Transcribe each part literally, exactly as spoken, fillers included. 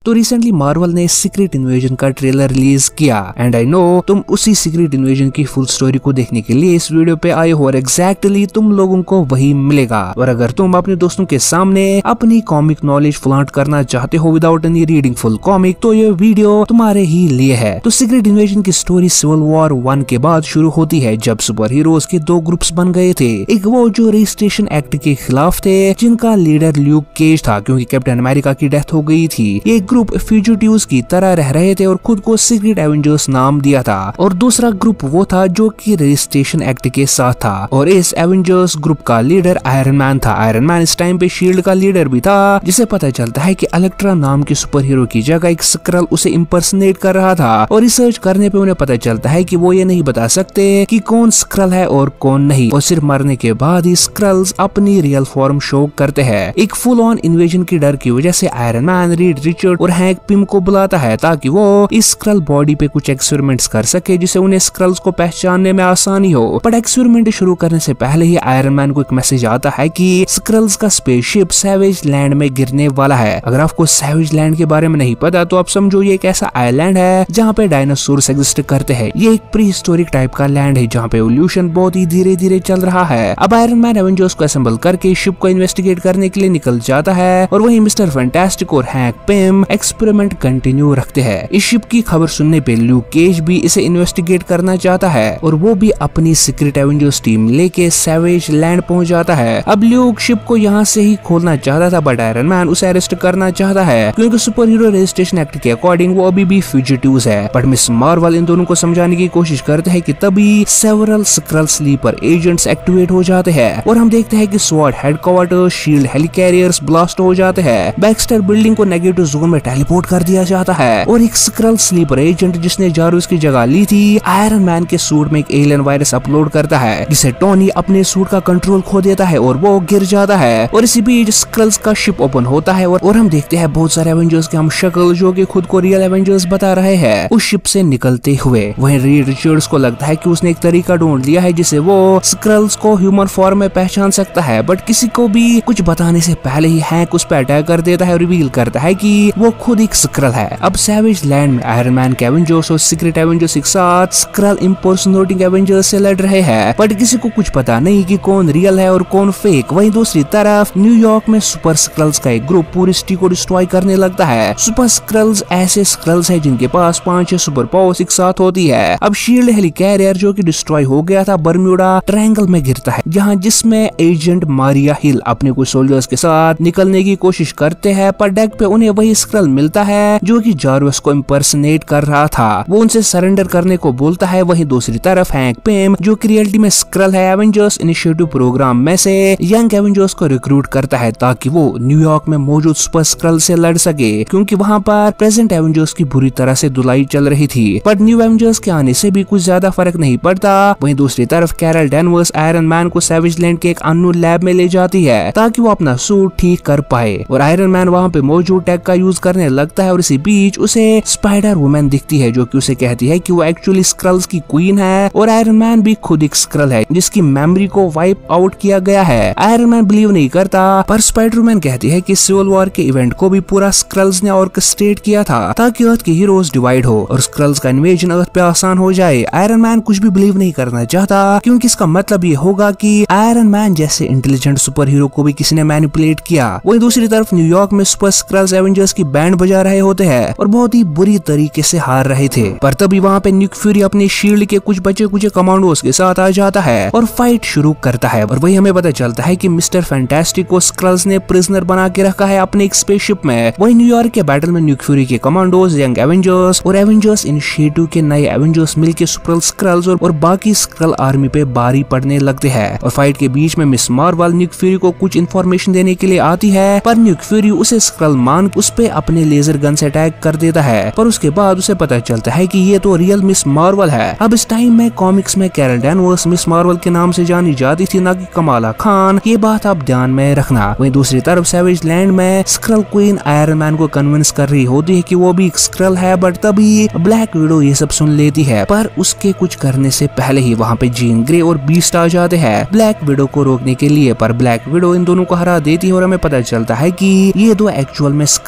तो recently Marvel ने secret invasion का ट्रेलर रिलीज किया एंड आई नो तुम उसी सीक्रेट इन्वेजन की फुल स्टोरी को देखने के लिए इस वीडियो पे आए हो और एग्जैक्टली तुम लोगों को वही मिलेगा। और अगर तुम अपने दोस्तों के सामने अपनी कॉमिक नॉलेज फ्लॉन्ट करना चाहते हो without any reading full comic तो ये वीडियो तुम्हारे ही लिए है। तो सीक्रेट इन्वेजन की स्टोरी सिविल वॉर वन के बाद शुरू होती है जब सुपर हीरोज के दो ग्रुप्स बन गए थे। एक वो जो रजिस्ट्रेशन एक्ट के खिलाफ थे जिनका लीडर ल्यूक केज था क्योंकि कैप्टन अमेरिका की डेथ हो गई थी। एक ग्रुप फ्यूजिटिव्स की तरह रह रहे थे और खुद को सीक्रेट एवेंजर्स नाम दिया था और दूसरा ग्रुप वो था जो कि रजिस्ट्रेशन एक्ट के साथ था और इस एवेंजर्स ग्रुप का लीडर आयरन मैन था। आयरन मैन इस टाइम पे शील्ड का लीडर भी था जिसे पता चलता है कि इलेक्ट्रा नाम के सुपर हीरो की जगह एक स्क्रल उसे इम्पर्सनेट कर रहा था और रिसर्च करने पे उन्हें पता चलता है कि वो ये नहीं बता सकते कि कौन स्क्रल है और कौन नहीं और सिर्फ मरने के बाद ही स्क्रल्स अपनी रियल फॉर्म शो करते हैं। एक फुल ऑन इन्वेजन की डर की वजह से आयरन मैन रीड रिचर्ड और हैंक पिम को बुलाता है ताकि वो इस स्क्रल बॉडी पे कुछ एक्सपेरिमेंट्स कर सके जिससे उन्हें स्क्रल्स को पहचानने में आसानी हो। बट एक्सपेरिमेंट शुरू करने से पहले ही आयरन मैन को एक मैसेज आता है कि स्क्रल्स का स्पेसशिप सैवेज लैंड में गिरने वाला है। अगर आपको सैवेज लैंड के बारे में नहीं पता तो आप समझो ये एक ऐसा आइलैंड है जहाँ पे डायनासोर्स एग्जिस्ट करते हैं। ये एक प्री हिस्टोरिक टाइप का लैंड है जहाँ पे एवोल्यूशन बहुत ही धीरे धीरे चल रहा है। अब आयरन मैन एवेंजर्स को असेंबल करके शिप को इन्वेस्टिगेट करने के लिए निकल जाता है और वहीं मिस्टर फैंटास्टिक और हैंक पिम एक्सपेरिमेंट कंटिन्यू रखते हैं। इस शिप की खबर सुनने पे ल्यूक केज भी इसे इन्वेस्टिगेट करना चाहता है और वो भी अपनी सीक्रेट एवेंजर्स टीम लेके सैवेज लैंड पहुंच जाता है। अब ल्यूक शिप को यहाँ से ही खोलना चाहता था बट आयरन मैन उसे अरेस्ट करना चाहता है क्योंकि सुपर हीरो रजिस्ट्रेशन एक्ट के अकॉर्डिंग वो अभी भी फ्यूजिटिव्स है। बट मिस मार्वल इन दोनों को समझाने की कोशिश करते हैं कि तभी several Skrull sleeper agents activate हो जाते हैं और हम देखते हैं कि SWORD headquarter SHIELD helicarriers blast हो जाते हैं। बैक्स्टर बिल्डिंग को नेगेटिव जोन में टेलीपोर्ट कर दिया जाता है और एक स्क्रल स्लीपर एजेंट जिसने जारूस की जगह ली थी आयरन मैन के सूट में एक एलियन वायरस अपलोड करता है जिसे टोनी अपने सूट का कंट्रोल खो देता है और वो गिर जाता है और इसी बीच स्क्रल्स का शिप ओपन होता है और, और हम देखते हैं बहुत सारे एवेंजर्स के हम शक्ल जो कि खुद को रियल एवेंजर्स बता रहे हैं उस शिप से निकलते हुए। वहीं रीड रिचर्ड्स को लगता है कि उसने एक तरीका ढूंढ लिया है जिसे वो स्क्रल्स को ह्यूमन फॉर्म में पहचान सकता है बट किसी को भी कुछ बताने से पहले ही हैंक उस पर अटैक कर देता है और रिवील करता है कि वो खुद एक स्क्रल है। अब सैवेज लैंड में आयरन मैन के एवेंजर्स और सीक्रेट एवेंजर्स एक साथ स्क्रल इम्पर्सनेटिंग एवेंजर्स से लड़ रहे हैं बट किसी को कुछ पता नहीं कि कौन रियल है और कौन फेक। वहीं दूसरी तरफ न्यूयॉर्क में सुपर स्क्रल्स का एक ग्रुप पूरी सिटी को डिस्ट्रॉय करने लगता है। सुपर स्क्रल्स ऐसे स्क्रल्स है जिनके पास पांच छह सुपर पावर्स एक साथ होती है। अब शील्ड हेलिकैरियर जो कि डिस्ट्रॉय हो गया था बर्म्यूडा ट्रायंगल में गिरता है जहां जिसमें एजेंट मारिया हिल अपने कुछ सोल्जर्स के साथ निकलने की कोशिश करते हैं पर डेक पे उन्हें वही स्क्रल मिलता है जो कि जारवस को इम्पर्सनेट कर रहा था। वो उनसे सरेंडर करने को बोलता है। वहीं दूसरी तरफ हैंक पिम जो कि रियलिटी में स्क्रल है एवेंजर्स इनिशिएटिव प्रोग्राम में से यंग एवेंजर्स को रिक्रूट करता है ताकि वो न्यूयॉर्क में मौजूद सुपर स्क्रल से लड़ सके क्योंकि वहां पर प्रेजेंट एवेंजर्स की बुरी तरह से धुलाई चल रही थी। पर न्यू एवेंजर्स के आने से भी कुछ ज्यादा फर्क नहीं पड़ता। वहीं दूसरी तरफ कैरल डैनवर्स आयरन मैन को सैवेज लैंड के एक अननोन लैब में ले जाती है ताकि वो अपना सूट ठीक कर पाए और आयरन मैन वहाँ पे मौजूद टेक का यूज करने लगता है और इसी बीच उसे स्पाइडर वुमन दिखती है जो कि उसे कहती है कि वो एक्चुअली स्क्रल्स की क्वीन है और आयरन मैन भी खुद एक स्क्रल है जिसकी मेमोरी को वाइप आउट किया गया है। आयरन मैन बिलीव नहीं करता पर स्पाइडर वुमन कहती है कि सिविल वॉर के इवेंट को भी पूरा स्क्रल्स ने ऑर्केस्ट्रेट किया था ताकि अर्थ के हीरोज डिवाइड हो और स्क्रल्स का इन्वेजन अर्थ पे आसान हो जाए। आयरन मैन कुछ भी बिलीव नहीं करना चाहता क्योंकि इसका मतलब ये होगा कि आयरन मैन जैसे इंटेलिजेंट सुपर हीरो को भी किसी ने मैनिपुलेट किया। वहीं दूसरी तरफ न्यूयॉर्क में सुपर स्क्रल्स एवेंजर्स की बैंड बजा रहे होते हैं और बहुत ही बुरी तरीके से हार रहे थे पर तभी वहाँ पे निक फ्यूरी अपनी शील्ड के कुछ बचे कुछ कमांडोज के साथ आ जाता है और फाइट शुरू करता है और वही हमें पता चलता है कि मिस्टर फैंटास्टिक को स्क्रल्स ने प्रिजनर बना के रखा है अपने एक स्पेसशिप में। वहीं न्यूयॉर्क के बैटल में निक फ्यूरी के कमांडोज यंग एवेंजर्स और एवेंजर्स इनिशिएटिव के नए एवेंजर्स मिलकर सुपर स्क्रल्स और, और बाकी स्क्रल आर्मी पे भारी पड़ने लगते हैं और फाइट के बीच में मिस मार्वल निक फ्यूरी को कुछ इन्फॉर्मेशन देने के लिए आती है पर निक फ्यूरी उसे स्क्रल मान उस पे अपने लेजर गन से अटैक कर देता है पर उसके बाद उसे पता चलता है कि ये तो रियल मिस मार्वल है। अब इस टाइम में कॉमिक्स में कैरल डैनवर्स मिस मार्वल के नाम से जानी जाती थी ना कि कमाला खान। ये बात आप ध्यान में रखना। वहीं दूसरी तरफ सैवेज लैंड में स्क्रल क्वीन आयरन मैन को कन्विंस कर रही होती है कि वो भी एक स्क्रल है बट तभी ब्लैक विडो ये सब सुन लेती है पर उसके कुछ करने से पहले ही वहाँ पे जीन ग्रे और बीस्ट आ जाते हैं ब्लैक विडो को रोकने के लिए पर ब्लैक विडो इन दोनों को हरा देती है और हमें पता चलता है कि ये दो एक्चुअल में स्क्रल्स थे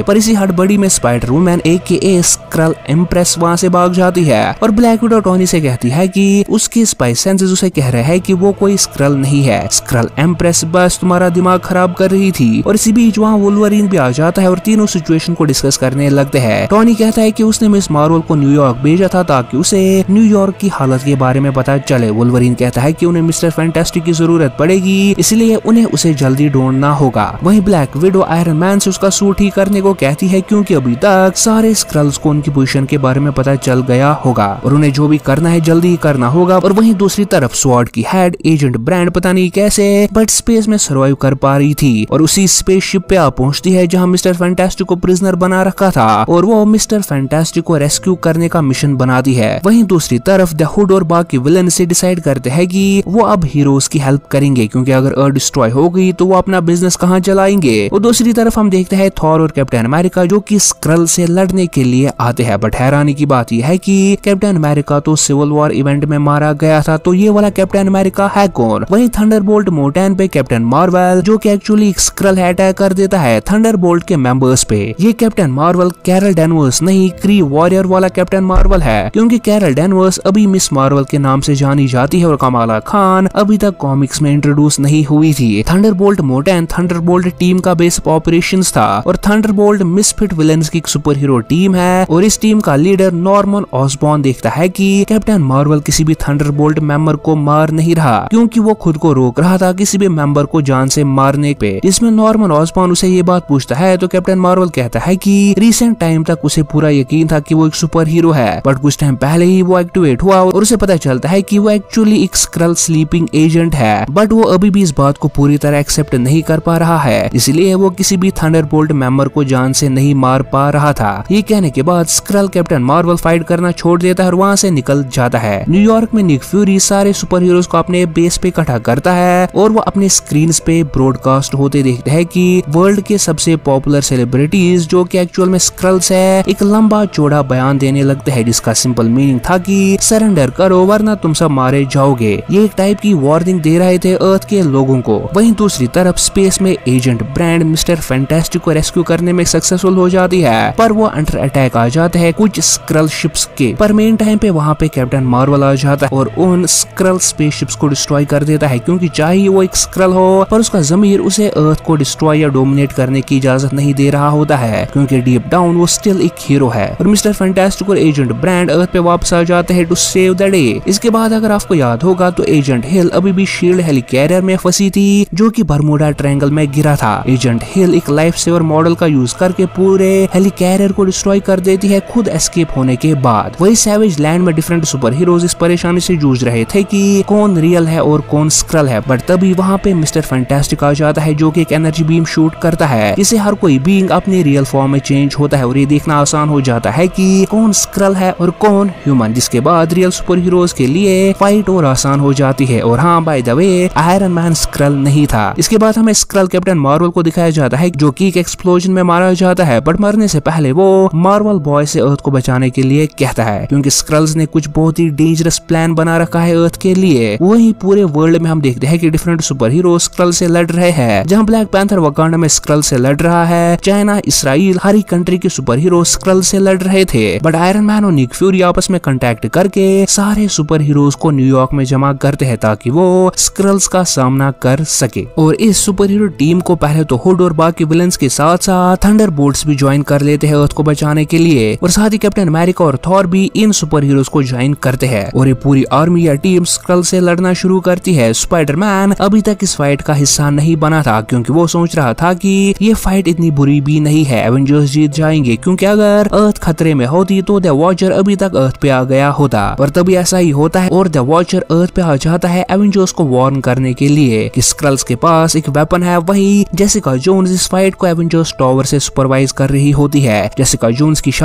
पर इसी हड़बड़ी में स्पाइडर वुमन ए के ए स्क्रल एम्प्रेस वहाँ से भाग जाती है और ब्लैक विडो टोनी से कहती है कि उसके स्पाई सेंसेस उसे कह रहे हैं कि वो कोई स्क्रल नहीं है, स्क्रल एम्प्रेस बस तुम्हारा दिमाग खराब कर रही थी। और इसी बीच वहाँ वुल्वरीन भी आ जाता है और तीनों सिचुएशन को डिस्कस करने लगते हैं। टोनी कहता है कि उसने मिस मार्वल को न्यूयॉर्क भेजा था ताकि उसे न्यूयॉर्क की हालत के बारे में पता चले। वुल्वरीन कहता है कि उन्हें मिस्टर फैंटास्टिक की जरूरत पड़ेगी, इसलिए उन्हें उसे जल्दी ढूंढना होगा। वहीं ब्लैक विडो आयरन मैन से उसका सूट ठीक करने को कहती है क्योंकि अभी तक सारे स्क्रल्स को उनकी पोजीशन के बारे में पता चल गया होगा और उन्हें जो भी करना है जल्दी करना होगा। और वहीं दूसरी तरफ स्वॉर्ड की हेड एजेंट ब्रांड पता नहीं कैसे बट स्पेस में सर्वाइव कर पा रही थी और उसी स्पेसशिप पे आ पहुंचती है जहां मिस्टर फैंटास्टिक को प्रिजनर बना रखा था और वो मिस्टर फैंटास्टिक को रेस्क्यू करने का मिशन बनाती है। वहीं दूसरी तरफ द हुड और बाकी विलन से डिसाइड करते हैं कि वो अब हीरोज की हेल्प करेंगे क्योंकि अगर अर्थ डिस्ट्रॉय हो गई तो वो अपना बिजनेस कहाँ चलाएंगे। और दूसरी तरफ हम देखते हैं थॉर और कैप्टन अमेरिका जो कि स्क्रल से लड़ने के लिए आते हैं। बट हैरानी की बात यह है कि कैप्टन अमेरिका तो सिविल वॉर इवेंट में मारा गया था, तो ये वाला कैप्टन अमेरिका है कौन। वहीं थंडरबोल्ट मोटैन पे कैप्टन मार्वल जो कि एक्चुअली एक स्क्रल है अटैक कर देता है थंडरबोल्ट के मेंबर्स पे। ये कैप्टन मार्वल कैरल डैनवर्स नहीं क्री वॉरियर वाला कैप्टन मार्वल है क्योंकि कैरल डैनवर्स अभी मिस मार्वल के नाम से जानी जाती है और कमाला खान अभी तक कॉमिक्स में इंट्रोड्यूस नहीं हुई थी। थंडरबोल्ट मोटैन थंडरबोल्ट टीम का बेस ऑपरेशंस था और थंडरबोल्ट मिसफिट विलेंस की सुपर हीरो टीम है और इस टीम का लीडर नॉर्मन ऑसबॉर्न देखता है कि कैप्टन मार्वल किसी भी थंडरबोल्ट मेंबर को मार नहीं रहा क्योंकि वो खुद को रोक रहा था किसी भी मेंबर को जान से मारने पे। इसमें नॉर्मन ऑसबॉर्न उसे ये बात पूछता है तो कैप्टन मार्वल कहता है कि रिसेंट टाइम तक उसे पूरा यकीन था कि वो एक सुपर हीरो है बट कुछ टाइम पहले ही वो एक्टिवेट हुआ और उसे पता चलता है कि वो एक्चुअली एक स्क्रल स्लीपिंग एजेंट है बट वो अभी भी इस बात को पूरी तरह एक्सेप्ट नहीं कर पा रहा है, इसलिए वो किसी भी थंडरबोल्ट मेंबर को जान से नहीं मार पा रहा था। ये कहने के बाद स्क्रल कैप्टन मार्वल फाइट करना छोड़ देता है और वहाँ से निकल जाता है। न्यूयॉर्क में निक फ्यूरी सारे सुपर हीरोज को अपने बेस पे इकट्ठा करता है और वो अपने स्क्रीन पे ब्रॉडकास्ट होते देखते हैं कि वर्ल्ड के सबसे पॉपुलर सेलिब्रिटीज जो कि एक्चुअल में स्क्रल्स है एक लंबा चौड़ा बयान देने लगते हैं जिसका सिंपल मीनिंग था कि सरेंडर करो वरना तुम सब मारे जाओगे। ये एक टाइप की वार्निंग दे रहे थे अर्थ के लोगों को। वहीं दूसरी तरफ स्पेस में एजेंट ब्रांड मिस्टर फैंटास्टिक को रेस्क्यू करने में सक्सेसफुल हो जाती है पर वो अंडर अटैक आ जाते हैं कुछ स्क्रल शिप्स के। पर मेन टाइम पे वहाँ पे कैप्टन मार्वल आ जाता है और उन स्क्रल स्पेस शिप्स को डिस्ट्रॉय कर देता है क्योंकि चाहे वो एक स्क्रल हो पर उसका जमीर उसे अर्थ को डिस्ट्रॉय या डोमिनेट करने की इजाजत नहीं दे रहा होता है क्योंकि डीप डाउन वो स्टिल एक हीरो है। और मिस्टर फैंटास्टिक और एजेंट ब्रांड अर्थ पे वापस आ जाते हैं टू सेव द डे। इसके बाद अगर आपको याद होगा तो एजेंट हिल अभी भी शील्ड हेलिकैरियर में फंसी थी जो कि बरमूडा ट्रायंगल में गिरा था। एजेंट हिल एक लाइफ सेवर मॉडल का यूज करके पूरे हेलिकैरियर को डिस्ट्रॉय कर देती है खुद एस्केप होने के बाद। वही सैवेज लैंड में डिफरेंट सुपर हीरोज इस परेशानी से जूझ रहे थे कि कौन रियल है और कौन स्क्रल है बट तभी वहाँ पे मिस्टर फैंटास्टिक आ जाता है जो कि एक एनर्जी बीम शूट करता है जिससे हर कोई बीइंग अपनी रियल फॉर्म में चेंज होता है और ये देखना आसान हो जाता है कि कौन स्क्रल है और कौन ह्यूमन, जिसके बाद रियल सुपर हीरोज के लिए फाइट और आसान हो जाती है। और हाँ by the way Iron Man Skrull नहीं था। इसके बाद हमें स्क्रल कैप्टन मार्वल को दिखाया जाता है जो कि एक एक्सप्लोजन में मारा जाता है बट मरने से पहले वो मार्वल बॉय से अर्थ को बचाने के लिए कहता है क्योंकि स्क्रल्स ने कुछ बहुत ही डेंजरस प्लान बना रखा है अर्थ के लिए। वही पूरे वर्ल्ड में हम देखते हैं कि डिफरेंट सुपर हीरो स्क्रल से लड़ रहे हैं। जहाँ ब्लैक पैंथर वकांडा में स्क्रल से लड़ रहा है, चाइना इसराइल हर एक कंट्री के सुपर हीरो स्क्रल से लड़ रहे थे बट आयरन मैन और निक फ्यूरी आपस में कांटेक्ट करके सारे सुपर हीरोज को न्यूयॉर्क में जमा करते हैं ताकि वो स्क्रल्स का सामना कर सके। और इस सुपर हीरो टीम को पहले तो हुड और बाकी विलेंस के साथ साथ थंडरबोल्ट्स भी ज्वाइन कर लेते हैं अर्थ को बचाने के लिए और साथ ही कैप्टन अमेरिका और थॉर भी इन सुपर हीरोज को ज्वाइन करते हैं और ये पूरी आर्मी या टीम स्क्रल से लड़ना शुरू करती है। स्पाइडरमैन अभी तक इस फाइट का हिस्सा नहीं बना था क्योंकि वो सोच रहा था कि ये फाइट इतनी बुरी भी नहीं है, एवेंजर्स जीत जाएंगे क्योंकि अगर अर्थ खतरे में होती तो द वॉचर अभी तक अर्थ पे आ गया होता। पर तभी ऐसा ही होता है और द वॉचर अर्थ पे आ जाता है एवेंजर्स को वार्न करने के लिए कि स्क्रल्स के पास एक वेपन है। वही जेसिका जोन्स इस फाइट को एवेंजर्स टावर से सुपरवाइज कर रही होती है। जेसिका जोन्स की शादी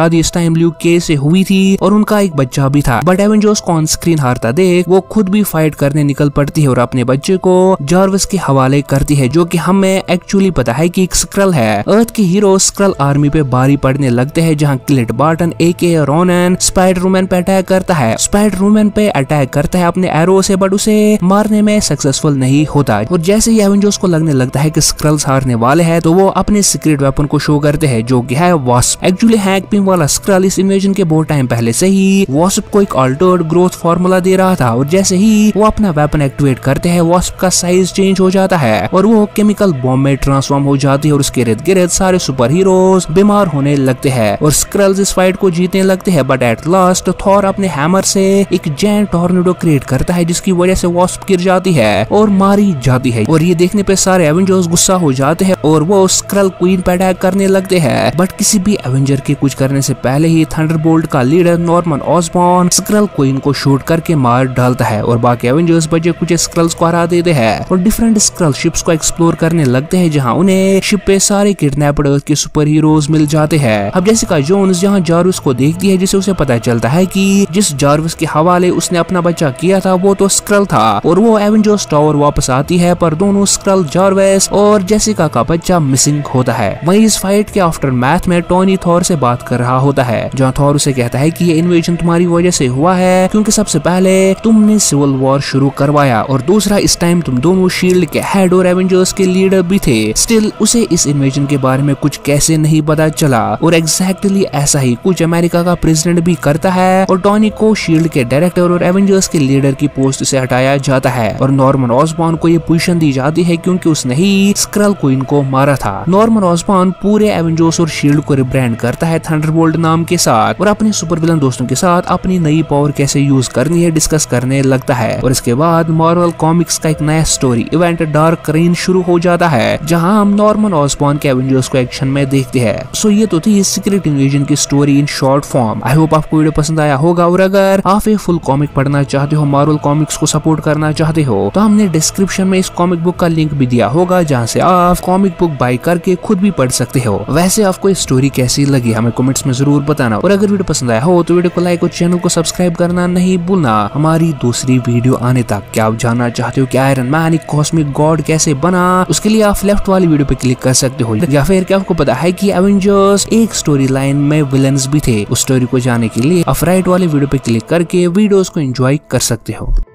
शादी इस टाइम ल्यूक केज से हुई थी और उनका एक बच्चा भी था। बट एवेंजर्स को ऑन स्क्रीन हारता देख वो खुद भी फाइट करने निकल पड़ती है और अपने बच्चे को जार्विस के हवाले करती है, जो कि हमें एक्चुअली पता है कि एक स्क्रल है। अर्थ के हीरो स्क्रल आर्मी पे भारी पड़ने लगते हैं, जहां Clint Barton AKA Ronin Spider Woman पे अटैक करता है। स्पाइडर वुमन पे अटैक करता है अपने एरो से, बट उसे मारने में सक्सेसफुल नहीं होता। और जैसे ही एवेंजर्स को लगने लगता है कि स्क्रल्स हारने वाले हैं, तो वो अपने सीक्रेट वेपन को शो करते हैं, जो कि है वास्प। एक्चुअली हैंक पिम वाला स्क्रल इस इन्वेजन के बहुत टाइम पहले से ही वास्प को एक अल्टर्ड ग्रोथ फार्मूला दे रहा था, और जैसे ही वो अपना वेपन एक्टिवेट करते हैं, वास्प का साइज चेंज हो जाता है और वो केमिकल बॉम्ब में ट्रांसफॉर्म हो जाती है और उसके इर्द गिर्द सारे सुपर हीरोज बीमार होने लगते हैं और स्क्रल्स इस फाइट को जीतने लगते हैं। बट एट लास्ट थॉर अपने हैमर से एक जायंट टॉर्नेडो क्रिएट करता है, जिसकी वजह से वास्प गिर जाती है और मारी जाती है। और ये देखने पे सारे एवेंजर्स गुस्सा हो जाते हैं और वो स्क्रल क्वीन पे अटैक करने लगते हैं। बट किसी भी एवेंजर के कुछ करने से पहले ही थंडरबोल्ट का leader Norman Osborn Skrull queen को शूट करके मार डालता है और बाकी एवेंजर्स बचे कुछ स्क्रल्स को हरा देते हैं और डिफरेंट स्क्रल शिप्स को एक्सप्लोर करने लगते हैं, जहां उन्हें शिप पे सारे किडनैप्ड अर्थ के सुपर हीरोज मिल जाते हैं। अब जेसिका जोन्स जहां जार्विस को देखती है, जिसे उसे पता चलता है कि जिस जार्विस के हवाले उसने अपना बच्चा किया था वो तो स्क्रल था, और वो एवेंजर्स टावर वापस आती है, पर दोनों स्क्रल जार्विस और जेसिका का बच्चा मिसिंग होता है। वहीं इस फाइट के आफ्टर मैथ में टोनी थॉर से बात कर रहा होता है, जहां थॉर उसे कहता है कि ये इन्वेजन तुम्हारी वजह से हुआ है, क्योंकि सबसे पहले तुमने सिविल वॉर शुरू करवाया और दूसरा इस टाइम तुम दोनों शील्ड के हेड और एवेंजर्स के लीडर भी थे। स्टिल उसे इस इन्वेजन के बारे में कुछ कैसे नहीं पता चला, और एग्जैक्टली ऐसा ही कुछ अमेरिका का प्रेसिडेंट भी करता है और टोनी को शील्ड के डायरेक्टर और एवेंजर्स के लीडर की पोस्ट से हटाया जाता है और नॉर्मन ऑसबॉर्न को ये पोजीशन दी जाती है क्योंकि उसने ही स्क्रल क्वीन को मारा था। नॉर्मन ऑसबॉर्न पूरे एवेंजर्स और शील्ड को रिब्रांड करता है थंडरबोल्ट नाम के साथ और अपने सुपर विलन दोस्तों के साथ अपनी नई पावर कैसे यूज करनी है डिस्कस करने लगता है। और इसके बाद मार्वल कॉमिक्स का एक नया स्टोरी इवेंट डार्क रेन शुरू हो जाता है, जहां हम नॉर्मन ऑसबॉर्न के एवेंजर्स को एक्शन में देखते हैं। सो ये तो थी सीक्रेट इन्वेजन की story in short form. I hope आपको वीडियो पसंद आया होगा, और अगर आप एक फुल कॉमिक पढ़ना चाहते हो, मार्वल कॉमिक्स को सपोर्ट करना चाहते हो, तो हमने डिस्क्रिप्शन में इस कॉमिक बुक का लिंक भी दिया होगा, जहां से आप कॉमिक बुक बाय करके खुद भी पढ़ सकते हो। वैसे आपको ये स्टोरी कैसी लगी हमें कमेंट्स में जरूर बताना, और अगर वीडियो पसंद आया हो तो वीडियो को लाइक और चैनल को सब्सक्राइब करना नहीं भूलना। हमारी दूसरी वीडियो आने तक क्या आप जानना चाहते हो कि आयरन मैन एक कॉस्मिक गॉड कैसे बना, उसके लिए आप लेफ्ट वाली वीडियो पे क्लिक कर सकते हो। या फिर क्या आपको पता है कि एवेंजर्स एक स्टोरी लाइन में विलन्स भी थे, उस स्टोरी को जानने के लिए आप राइट वाले वीडियो पे क्लिक करके वीडियोस को एंजॉय कर सकते हो।